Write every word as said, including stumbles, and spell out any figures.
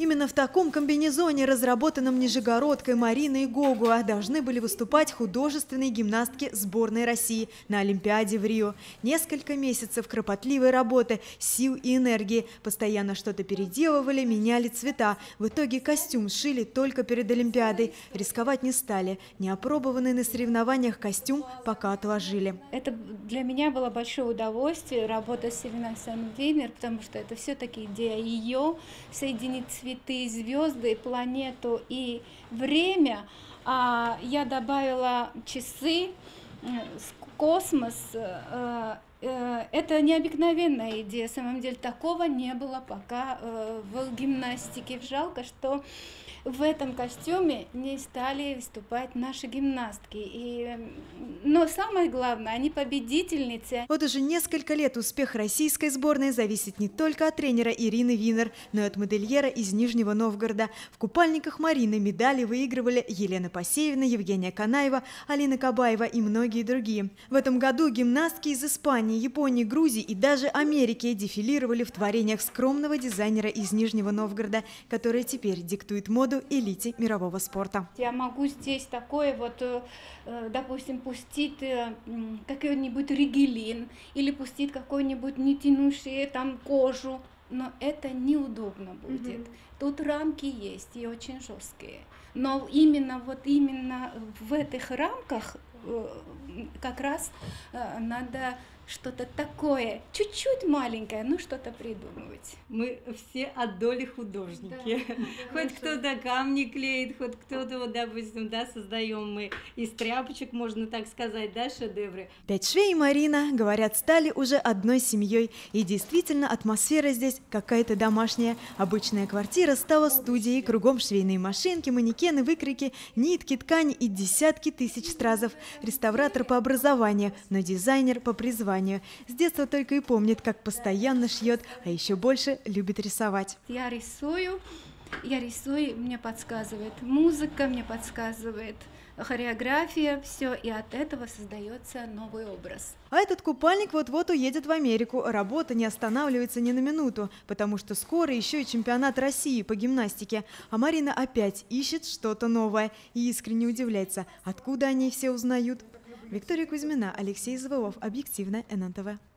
Именно в таком комбинезоне, разработанном нижегородкой Мариной Гогуа, должны были выступать художественные гимнастки сборной России на Олимпиаде в Рио. Несколько месяцев кропотливой работы, сил и энергии. Постоянно что-то переделывали, меняли цвета. В итоге костюм сшили только перед Олимпиадой. Рисковать не стали. Неопробованный на соревнованиях костюм пока отложили. Это для меня было большое удовольствие работать с Еленой Вейнер, потому что это все-таки идея ее соединить цветы, звезды, планету и время. А я добавила часы, космос. Это необыкновенная идея. На самом деле такого не было пока в гимнастике. Жалко, что в этом костюме не стали выступать наши гимнастки. И... Но самое главное, они победительницы. Вот уже несколько лет успех российской сборной зависит не только от тренера Ирины Винер, но и от модельера из Нижнего Новгорода. В купальниках Марины медали выигрывали Елена Пасеевна, Евгения Канаева, Алина Кабаева и многие другие. В этом году гимнастки из Испании, Японии, Грузии и даже Америки дефилировали в творениях скромного дизайнера из Нижнего Новгорода, который теперь диктует моду элите мирового спорта. Я могу здесь такое вот, допустим, пустить какой-нибудь ригелин или пустить какой-нибудь не тянущий там кожу, но это неудобно будет. Mm-hmm. Тут рамки есть и очень жесткие, но именно вот именно в этих рамках как раз надо что-то такое, чуть-чуть маленькое, но что-то придумывать. Мы все от доли художники. Да, хоть кто-то камни клеит, хоть кто-то, вот, допустим, да, создаем мы из тряпочек, можно так сказать, да, шедевры. Пять швей и Марина, говорят, стали уже одной семьей. И действительно, атмосфера здесь какая-то домашняя. Обычная квартира стала студией, кругом швейные машинки, манекены, выкройки, нитки, ткани и десятки тысяч стразов. Реставратор по образованию, но дизайнер по призванию. С детства только и помнит, как постоянно шьет, а еще больше любит рисовать. Я рисую, я рисую, мне подсказывает музыка, мне подсказывает хореография, все, и от этого создается новый образ. А этот купальник вот-вот уедет в Америку. Работа не останавливается ни на минуту, потому что скоро еще и чемпионат России по гимнастике. А Марина опять ищет что-то новое и искренне удивляется, откуда они все узнают. Виктория Кузьмина, Алексей Завылов, Объективно, эн эн тэ вэ.